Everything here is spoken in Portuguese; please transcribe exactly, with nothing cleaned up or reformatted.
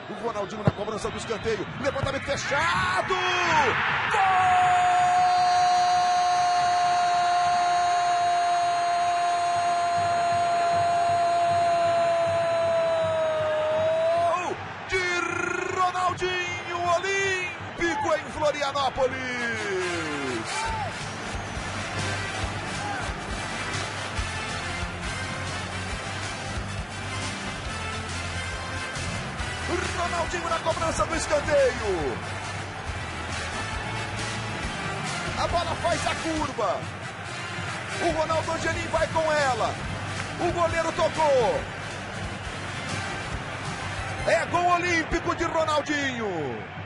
O Ronaldinho na cobrança do escanteio. Levantamento fechado. Gol de Ronaldinho Olímpico em Florianópolis. Ronaldinho na cobrança do escanteio. A bola faz a curva. O Ronaldo Angelim vai com ela. O goleiro tocou. É gol olímpico de Ronaldinho.